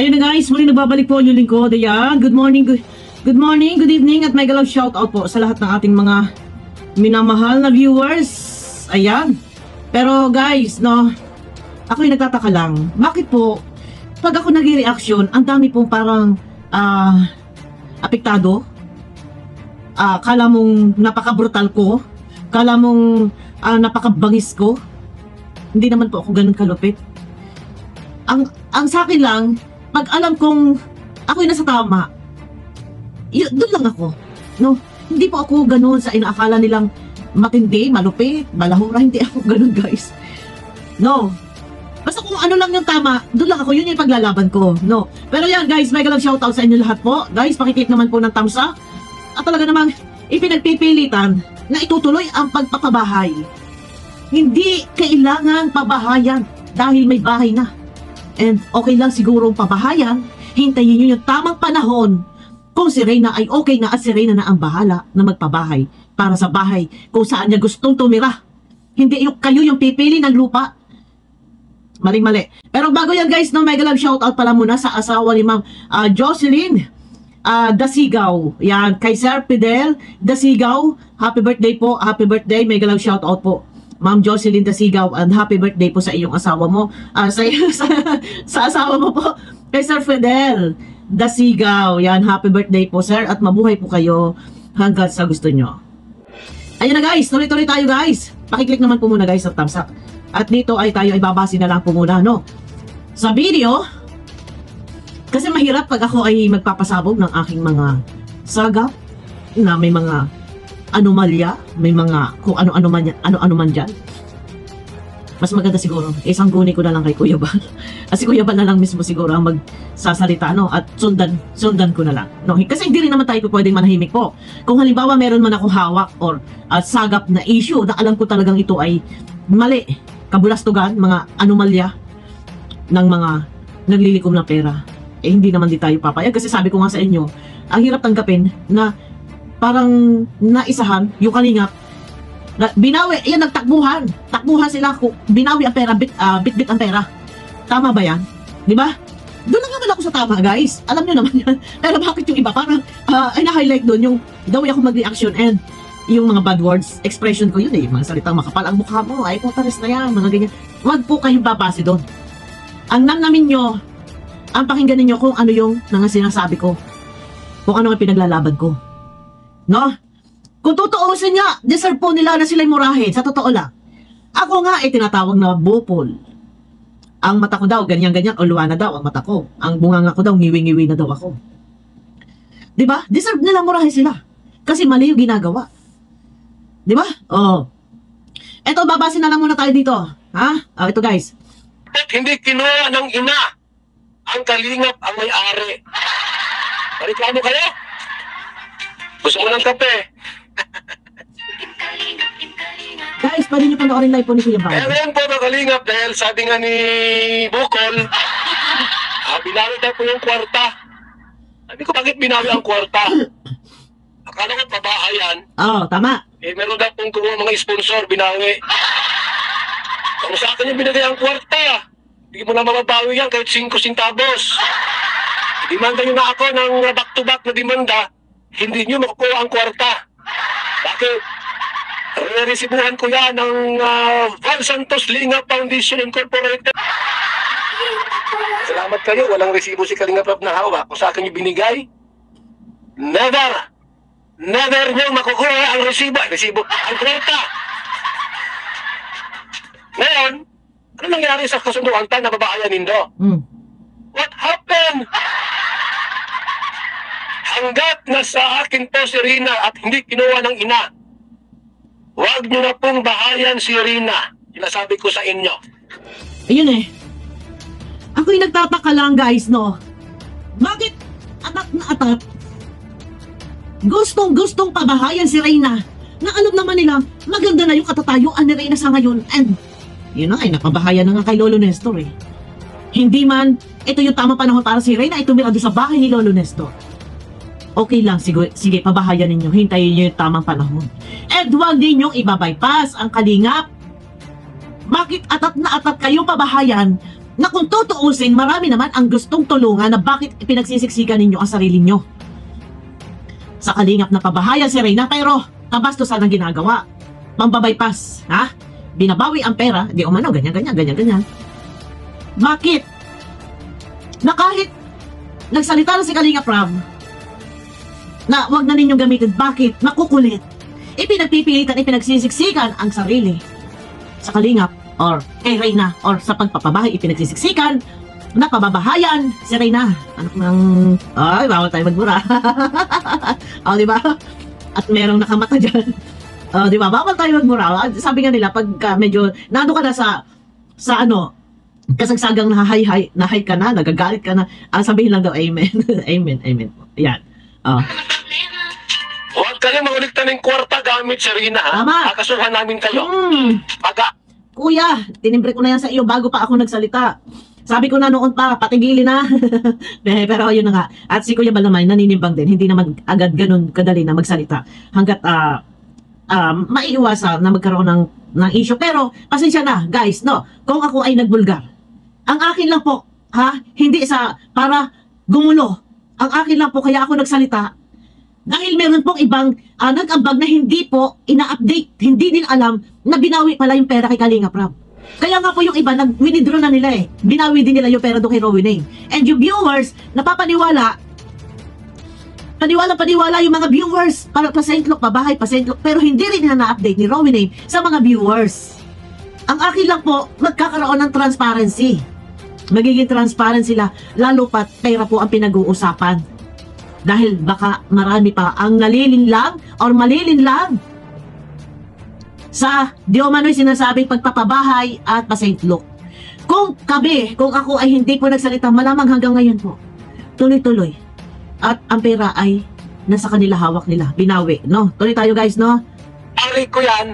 Ayun na guys, muli nagbabalik po yung lingkod. Ayan, good morning, good morning, good evening at may galaw shout out po sa lahat ng ating mga minamahal na viewers. Ayan. Pero guys, no, ako yung nagtataka lang. Bakit po, pag ako nag-reaction, ang dami pong parang apektado. Kala mong napaka-brutal ko. Kala mong napaka-bangis ko. Hindi naman po ako ganun kalupit. Ang sa akin lang, pag alam kong ako yung nasa tama, doon lang ako. No? Hindi po ako ganun sa inaakala nilang matindi, malupit, malahura. Hindi ako ganun, guys. No. Basta kung ano lang yung tama, doon lang ako. Yun yung paglalaban ko. No. Pero yan, guys, mega lang shoutout sa inyo lahat po. Guys, pakiklik naman po ng thumbs up. At talaga namang ipinagpipilitan na itutuloy ang pagpapabahay. Hindi kailangan pabahayan dahil may bahay na. And okay lang siguro pabahayan, hintayin nyo yung tamang panahon kung si Reyna ay okay na at si Reyna na ang bahala na magpabahay para sa bahay kung saan niya gustong tumira. Hindi kayo yung pipili ng lupa. Maling-mali. Pero bago yan guys, no, mega love shoutout pala muna sa asawa ni Ma'am Jocelyn Dasigaw. Yan, kay Sir Fidel Dasigaw. Happy birthday po, happy birthday. Mega love shoutout po Ma'am Jocelyn Dasigaw, and happy birthday po sa iyong asawa mo. Sa asawa mo po, kay Sir Fidel Dasigaw. Yan, happy birthday po sir, at mabuhay po kayo hanggang sa gusto nyo. Ayun na guys, tuloy-tuloy tayo guys. Pakiclick naman po muna guys sa thumbs up. At dito ay tayo ay babase na lang po muna, no? Sa video, kasi mahirap pag ako ay magpapasabog ng aking mga sagap na may mga anomalya, may mga kung ano-ano man dyan. Mas maganda siguro, isang guni ko na lang kay Kuya Bal. Kasi Kuya Bal na lang mismo siguro ang magsasalita, no? At sundan ko na lang. No? Kasi hindi rin naman tayo pwedeng manahimik po. Kung halimbawa meron man akong hawak or sagap na issue na alam ko talagang ito ay mali, kabulastugan, mga anomalya ng mga naglilikom ng pera, eh hindi naman di tayo papayag. Kasi sabi ko nga sa inyo, ang hirap tanggapin na parang naisahan yung kalingap na binawi, yan takbuhan sila, binawi ang pera, bit ang pera. Tama ba yan? Di ba? Doon lang naman ako sa tama guys, alam nyo naman yan. Pero bakit yung iba parang ay na-highlight doon yung daw ako mag-reaction and yung mga bad words, expression ko yun eh, mga salitang makapal ang mukha mo, ay putares na yan, mga ganyan. Wag po kayong babase doon. Ang namnamin nyo, ang pakinggan ninyo kung ano yung mga sinasabi ko, kung ano ang pinaglalaban ko. No? Kung tutuusin nga, deserve po nila na sila'y murahin. Sa totoo lang. Ako nga ay tinatawag na bupol. Ang mata ko daw, ganyan-ganyan, o luwa na daw ang mata ko. Ang bunganga ko daw, ngiwi-ngiwi na daw ako. Diba? Deserve nila murahin sila. Kasi mali yung ginagawa. Diba? Oh. Eto, babasin na lang muna tayo dito. Ha? Ito guys. Hindi kinuha ng ina ang kalingap ang may-ari. Reklamo kayo? Gusto mo ng kape? Guys, pwede nyo panoorin live po ni Kuya Bal. Ngayon po mga kalingap, dahil sabi nga ni Bukol, binawi tayo po yung kwarta. Sabi ko, bakit binawi ang kwarta? Akala ko pabahayan. Oo, tama. Eh, meron daw pong kumuha mga sponsor, binawi. Kung sa akin yung binigay ang kwarta, hindi mo na mababawi yan kahit 5 centavos. Demanda nyo na ako ng back-to-back na demanda, hindi nyo makukuha ang kwarta. Bakit? Re-resibuhan ko yan ng Val Santos Lingap Foundation Incorporated. Salamat kayo, walang resibo si Kalingap na hawak. Kung sa akin yung binigay, never nyo makukuha ang resibo, ang kwarta. Ngayon, ano nangyari sa kasunduan tayo na babahayan nindo? What happened? Hanggat nasa akin po si Rina at hindi kinuha ng ina, huwag nyo na pong bahayan si Rina. Sinasabi ko sa inyo. Ayun eh. Ako'y nagtataka lang guys, no? Bakit atat na atat? Gustong pabahayan si Reyna na alam naman nila maganda na yung katatayuan ni Reyna sa ngayon, and yun na ay napabahayan na nga kay Lolo Nestor eh. Hindi man ito yung tamang panahon para si Reyna ay tumira doon sa bahay ni Lolo Nestor. Okay lang, sige, pabahayan ninyo, hintayin nyo yung tamang panahon. And huwag ninyong ibabypass ang kalingap. Bakit atat na atat kayong pabahayan na kung tutuusin, marami naman ang gustong tulungan na bakit pinagsisiksikan ninyo ang sarili nyo. Sa kalingap na pabahayan si Reyna, pero kabastusan ang ginagawa. Mambabypass, ha? Binabawi ang pera, di umano, ganyan. Bakit? Na kahit nagsalita na si Kalingap Rab na wag na ninyong gamitin, bakit? Makukulit. Ipinagpipilitan, ipinagsisiksikan ang sarili. Sa Kalingap, or kay Reyna, or sa pagpapabahay, ipinagsisiksikan na pababahayan si Reyna. Anak ng... Ay, bawal tayo magmura. O, di ba? At merong nakamata dyan. O, di ba? Bawal tayo magmura. Sabi nga nila, pag medyo nando ka na sa ano, kasagsagang nahay ka na, nagagalit ka na, sabihin lang daw, amen. amen po. Yan. Huwag kayo mangulikta ng kwarta gamit si Reyna, ha? Tama. Kakasuhan namin kayo. Paga. Kuya, tinimbre ko na yan sa iyo bago pa ako nagsalita. Sabi ko na noon pa, patigilin na. Pero yun na nga. At si Kuya Balamay, naninimbang din. Hindi naman agad ganun kadali na magsalita. Hanggat maiiwasan na magkaroon ng issue. Pero, pasensya na, guys, no? Kung ako ay nagbulgar, ang akin lang po, ha? Hindi para gumulo. Ang akin lang po, kaya ako nagsalita. Dahil meron pong ibang nag-ambag na hindi po ina-update, hindi din alam na binawi pala yung pera kay Kalingap Rab. Kaya nga po yung iba, withdraw na nila eh. Binawi din nila yung pera doon kay Rowena. And yung viewers, napapaniwala yung mga viewers para pa St. Luke, pabahay pa St. Luke, pero hindi rin na na-update ni Rowena sa mga viewers. Ang akin lang po, magkakaroon ng transparency. Magiging transparent sila, lalo pat pera po ang pinag-uusapan. Dahil baka marami pa ang nalilinlang or malilinlang sa di umano'y sinasabing pagpapabahay at pa St. Luke. Kung ako ay hindi po nagsalita, malamang hanggang ngayon po, tuloy-tuloy. At ang pera ay nasa kanila, hawak nila, binawi, no? Tuloy tayo guys, no? Ari ko yan.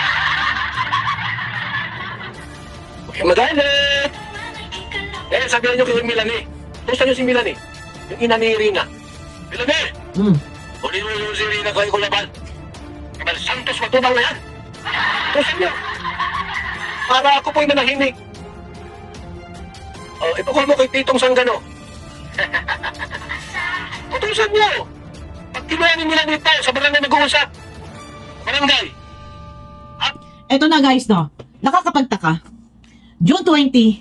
Okay, magalit. Sabihan nyo kay Milani. Gusto nyo si Milani? Yung ina ni Rina. Milani! Uli mo yung si Rina ko ay kulaban. Kabal Santos, matubang na yan. Gusto nyo. Para ako po'y manahimik. Ipakul mo kay Titong Sanggano. Utusan nyo. Pag kinuhanin nila dito sa barangay nag-uusap. Barangay. Eto na guys, no? Nakakapagtaka. June 20,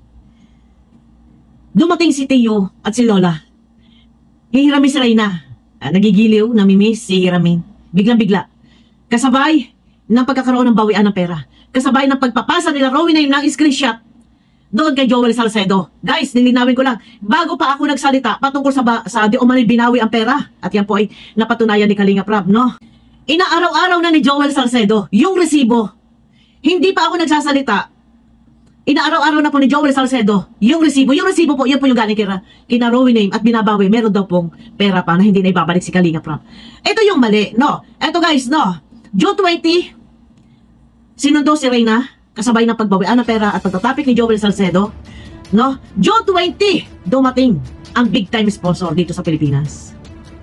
dumating si Tio at si Lola. Hihiramin si Reyna. Nagigiliw, namimiss si Hiramin. Biglang-bigla. Kasabay ng pagkakaroon ng bawian ng pera. Kasabay ng pagpapasa nila Rowena ng screenshot doon kay Joel Salcedo. Guys, nilinawin ko lang. Bago pa ako nagsalita patungkol sa di umano'y binawi ang pera. At yan po ay napatunayan ni Kalingap Rab, no? Inaaraw-araw na ni Joel Salcedo yung resibo. Hindi pa ako nagsasalita. Inaaraw-araw na po ni Joel Salcedo yung resibo. Yung resibo po, yun po yung galing kina Rowena at binabawi. Meron daw pong pera pa na hindi na ibabalik si Kalingap Rab. Ito yung mali, no? Ito guys, no? June 20, sinundo si Reyna, kasabay ng pagbawian ng pera at pagtatapik ni Joel Salcedo, no? June 20, dumating ang big time sponsor dito sa Pilipinas.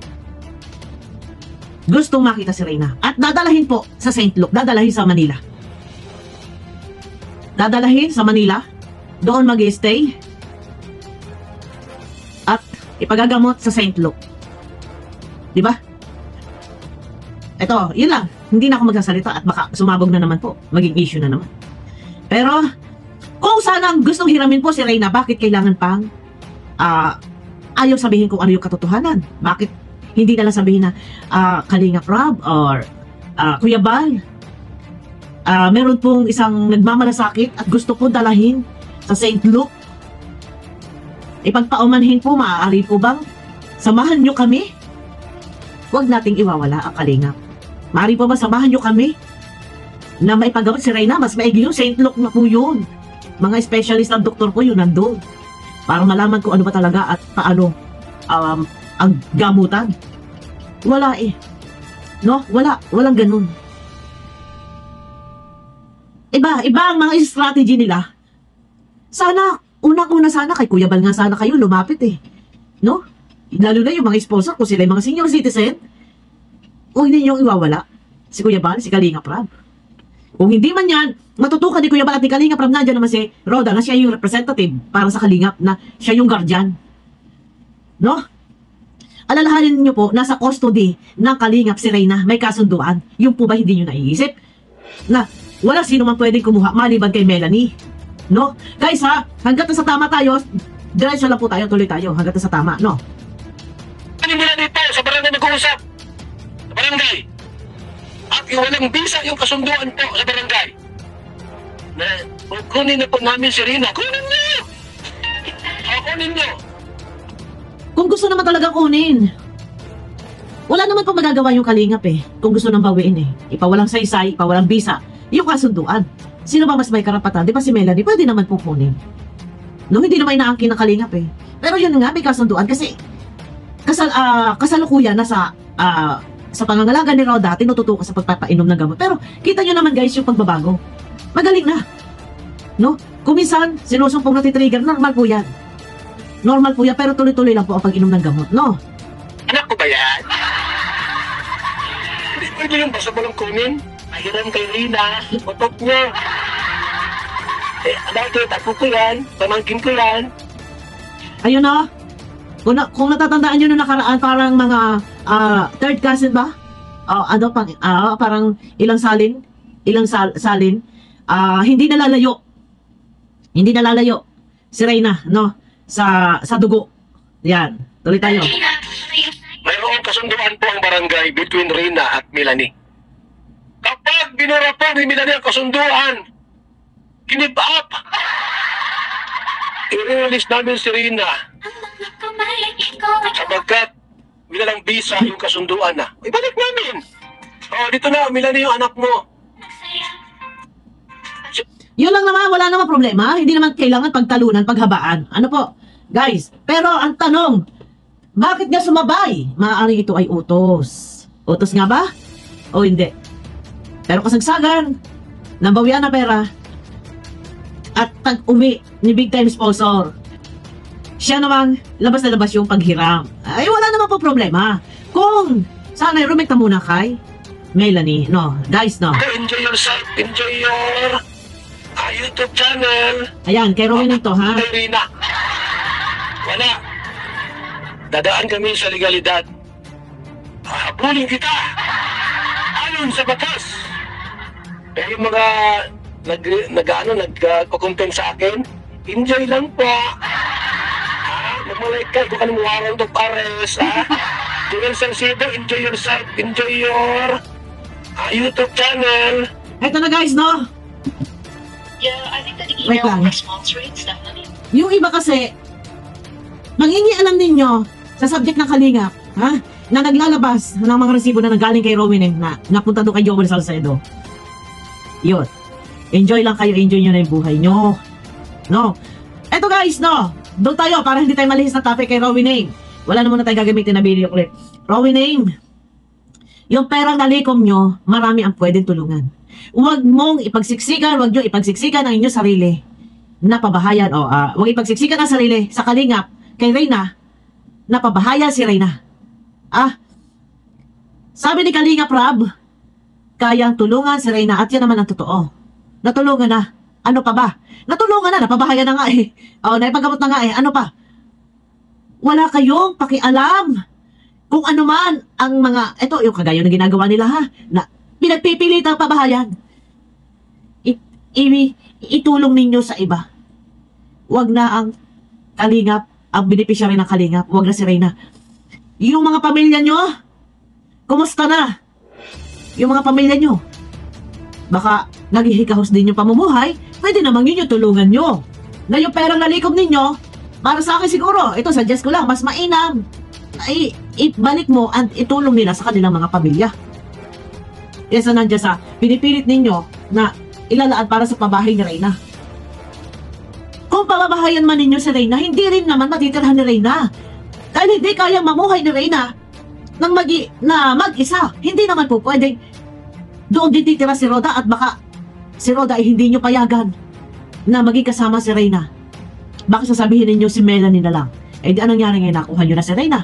Gustong makita si Reyna. At dadalahin po sa St. Luke, dadalahin sa Manila. Dadalahin sa Manila, doon mag-i-stay at ipagagamot sa St. Luke. Di ba? Ito, yun lang. Hindi na ako magsasalita at baka sumabog na naman po. Maging issue na naman. Pero, kung sana gustong hiramin po si Reyna, bakit kailangan pang ayaw sabihin kung ano yung katotohanan? Bakit hindi na lang sabihin na Kalingap Rab or Kuya Bal? Meron pong isang nagmamalasakit at gusto po dalahin sa St. Luke. Ipagpaumanhin po, maaari po bang samahan nyo kami? Huwag nating iwawala ang Kalingap. Maaari po ba samahan nyo kami na maipagamot si Reyna? Mas maigi yung St. Luke na po yun. Mga specialist ng doktor po yun nandun. Para malaman kung ano ba talaga at paano ang gamutan. Wala eh. No? Walang ganun. Iba ang mga strategy nila. Sana, unang-una sana kay Kuya Bal nga sana kayo lumapit eh. No? Lalo na yung mga sponsor, kung sila yung mga senior citizen, huwag ninyong iwawala. Si Kuya Bal, si Kalingap Rab. Kung hindi man yan, matutukan ni Kuya Bal at ni Kalingap Rab, nandiyan naman si Roda na siya yung representative para sa Kalingap, na siya yung guardian. No? Alalahanin niyo po, nasa custody ng Kalingap si Reyna, may kasunduan. Yung po ba hindi niyo naiisip? Na wala sino man pwedeng kumuha maliban kay Melanie. No? Guys ha, hanggat sa tama tayo, diretso lang po tayo, tuloy tayo, hanggat sa tama, no? Ano mula dito sa barangay nag-uusap? Sa barangay. At yung walang bisa yung kasunduan po sa barangay. Na kunin na po namin si Rina. Kunin niyo! Kunin niyo! Kung gusto naman talaga kunin, wala naman po magagawa yung Kalingap eh. Kung gusto nang bawiin eh. Ipawalang saysay, ipawalang bisa. Yung kasunduan. Sino ba mas may karapatan? Di ba si Melanie? Pwede naman po kunin. No, hindi naman inaangkin ng Kalingap eh. Pero yun nga, may kasunduan kasi kasalukuyan na sa pangangalaga ni Roda, tinututukan sa pagpapainom ng gamot. Pero kita nyo naman guys yung pagbabago. Magaling na. No? Kung minsan, sinusumpong na titrigger, normal po yan. Normal po yan, pero tuloy-tuloy lang po ang pag-inom ng gamot, no? Anak ko ba yan? Hindi pwede yung basta walang kunin. Mahiram kay Rina. Utot niya. Dati, tapo ko yan. Pamangkin ko yan. Ayun na. Kung natatandaan nyo nung nakaraan, parang mga third cousin ba? Parang ilang salin? Hindi nalalayo. Si Reyna, no? Sa dugo. Yan. Tuloy tayo. Mayroong kasunduan po ang barangay between Rina at Melanie. Kapag binura po ni Melanie ang kasunduan, kinip up. I-release namin si Rina sapagkat bilang bisa yung kasunduan na. Ibalik namin. Dito na, Melanie yung anak mo. Yun lang naman, wala namang problema. Hindi naman kailangan pagtalunan, paghabaan. Ano po? Guys, pero ang tanong, bakit niya sumabay? Maaaring ito ay utos. Utos nga ba? O hindi? Pero kasagsagan, nabawian na pera, at pag-uwi ni big time sponsor, siya namang labas na labas yung paghiram. Ay, wala naman po problema. Kung sana rumekta muna kay Melanie, no? Guys, no? Enjoy yourself, enjoy your YouTube channel. Ayan, kay Rowena ito, ha? Kay Rina. Wala. Dadaan kami sa legalidad. Habulin kita. Ayon sa batas. Pero yung mga nagkukumpen sa akin, enjoy lang po. Magmalay ka, kung anong warang to pares, ha? Joel Salcido, enjoy yourself, enjoy your YouTube channel. Ito na guys, no? Yeah, I think that the Wait lang. email response rates definitely. Yung iba kasi, mangingialam ninyo sa subject ng Kalingap, ha? Na naglalabas ng mga resibo na nanggaling kay Rowena na napunta doon kay Joel Salcedo. Yun. Enjoy lang kayo, enjoy nyo na yung buhay nyo. No? Eto guys, no? Doon tayo para hindi tayo malihis na topic kay Rowena. Wala na muna tayong gagamitin na video clip. Rowena, yung perang nalikom nyo, marami ang pwedeng tulungan. Huwag mong ipagsiksikan, huwag nyo ipagsiksikan ang inyong sarili na pabahayan. Huwag ipagsiksikan ang sarili sa Kalingap kay Reyna na pabahayan si Reyna. Sabi ni Kalingap Rab, kayang tulungan si Reyna at yan naman ang totoo. Natulungan na. Ano pa ba? Natulungan na, napabahayan na nga eh. Naipagamot na nga eh. Ano pa? Wala kayong pakialam kung ano man ang mga, ito yung kagaya na ginagawa nila ha, na pinagpipilit ang pabahayan. Itulong ninyo sa iba. Huwag na ang Kalingap, ang beneficiary ng Kalingap, huwag na si Reyna. Yung mga pamilya nyo, kumusta na? Yung mga pamilya nyo, baka naghihikahos din yung pamumuhay, pwede namang yun yung tulungan nyo. Na yung perang nalikom ninyo, para sa akin siguro, ito suggest ko lang, mas mainam, ibalik mo at itulong nila sa kanilang mga pamilya. Kesa nandiyan sa pinipilit ninyo na ilalaan para sa pabahay ni Reyna. Kung pababahayan man ninyo si Reyna, hindi rin naman matitirhan ni Reyna. Dahil hindi kayang mamuhay ni Reyna nang mag-isa. Hindi naman po pwedeng doon din titira si Roda at baka si Roda ay hindi nyo payagan na maging kasama si Reyna. Baka sasabihin ninyo si Melanie na lang. Eh di anong nangyari ngayon? Nakuha nyo na si Reyna.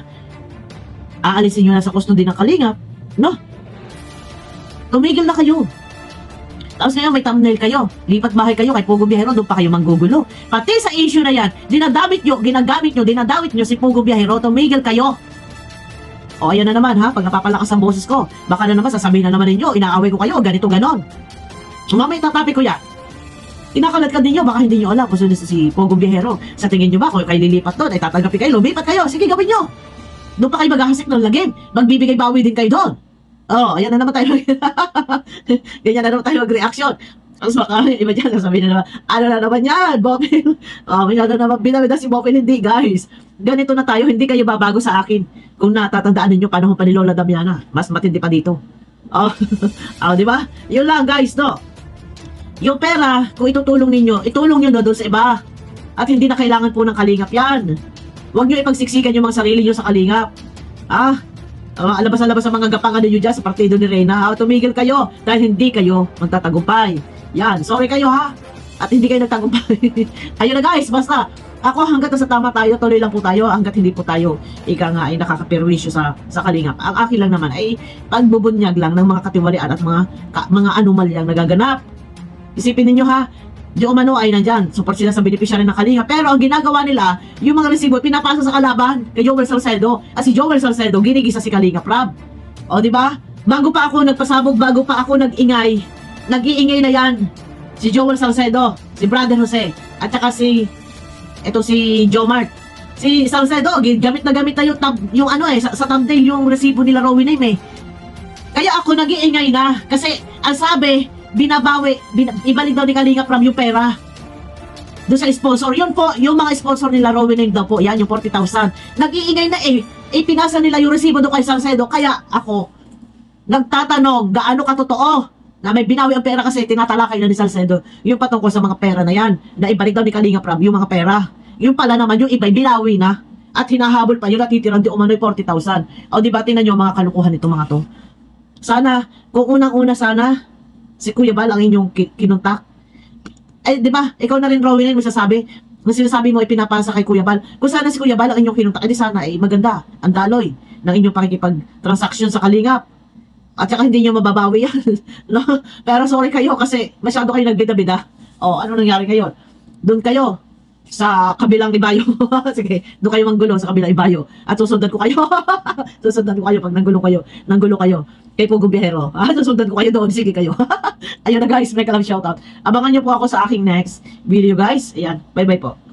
Aalisin nyo na sa custody ng Kalingap. No? Tumigil na kayo. Tapos ngayon may thumbnail kayo. Lipat bahay kayo kay Pogo Biyahero, doon pa kayo manggugulo. Pati sa issue na yan, dinadawit nyo si Pogo Biyahero, tumigil kayo. O ayan na naman ha, pag napapalakas ang boses ko, baka na naman sasabihin na naman ninyo, inaaway ko kayo, ganito ganon. Mamaya tatapi ko yan. Kinakalat ka ninyo, baka hindi nyo alam kung sino si Pogo Biyahero. Sa tingin nyo ba, kung kayo lilipat doon, ay tatanggapin kayo, lumipat kayo, sige gawin nyo. Doon pa kayo maghahasik ng lagim, magbibigay bawi din kayo doon. Oh, ayan na naman tayo. Ganyan na naman tayo mag-reaction. Tapos baka iba dyan, sasabihin na naman, ano na naman yan, Bopil? Oh, masyado naman, binamida si Bopil, hindi guys. Ganito na tayo, hindi kayo babago sa akin. Kung natatandaan ninyo, panahon pa ni Lola Damiana, mas matindi pa dito. Oh, oh di ba? Yun lang guys, no? Yung pera, kung itutulong ninyo, itulong nyo doon sa iba. At hindi na kailangan po ng kalingap yan. Huwag nyo ipagsiksikan yung mga sarili nyo sa kalingap. Alabas-alabas sa mga gapangan ninyo dyan sa partido ni Reyna. Tumigil kayo dahil hindi kayo magtatagumpay. Yan, sorry kayo ha. At hindi kayo nagtagumpay. Ayun na guys, basta. Ako hanggat nasa tama tayo, tuloy lang po tayo. Hanggat hindi po tayo, ika nga ay nakakaperwisyo sa kalingap. Ang akin lang naman ay pagbubunyag lang ng mga katiwalian at mga anomalyang nagaganap. Isipin ninyo ha, di umano ay nandyan, support sila sa beneficiary ng Kalinga. Pero ang ginagawa nila, yung mga resibo, pinapasa sa kalaban kay Joel Salcedo. At si Joel Salcedo, ginigisa si Kalinga Prab. O di ba? Bago pa ako nagpasabog, bago pa ako nag-ingay, nag-iingay na yan. Si Joel Salcedo, si Brother Jose, at saka si Jomart. Si Salcedo, gamit na yung ano sa thumbnail, yung resibo nila Rowie Name eh. Kaya ako nag-iingay na, kasi ang sabi, ibalik daw ni Kalinga Prab yung pera doon sa sponsor. Yun po, yung mga sponsor nila Rowie Name daw po, yan yung 40,000. Nag-iingay na pinasa nila yung resibo doon kay Salcedo. Kaya ako nagtatanong, gaano katotoo na may binawi ang pera kasi tinatalakay na ni Salcedo yung patungkol sa mga pera na yan, na ibalik daw ni Kalinga Prab yung mga pera. Yung pala naman, yung iba binawi na at hinahabol pa yung natitirang di umano'y 40,000. O diba, tingnan nyo mga kalukuhan nito mga to. Sana, kung unang-una sana si Kuya Bal ang inyong kinuntak. Eh, di ba? Ikaw na rin, Rowie, magsasabi. Kung sinasabi mo, ipinapasa kay Kuya Bal. Kung sana si Kuya Bal ang inyong kinuntak, edi sana, maganda. Ang daloy ng inyong pakikipag-transaction sa Kalingap. At saka hindi nyo mababawi yan. No? Pero sorry kayo kasi masyado kayo nagbida-bida. O, ano nangyari ngayon? Doon kayo sa kabilang ibayo. Sige, doon kayo manggulo sa kabilang ibayo. At susundan ko kayo. Susundan ko kayo pag nanggulo kayo. Kay Pogo Biyahero. Susundan ko kayo doon. Sige kayo. Ayun na guys, may kalang shoutout. Abangan nyo po ako sa aking next video guys. Ayan, bye bye po.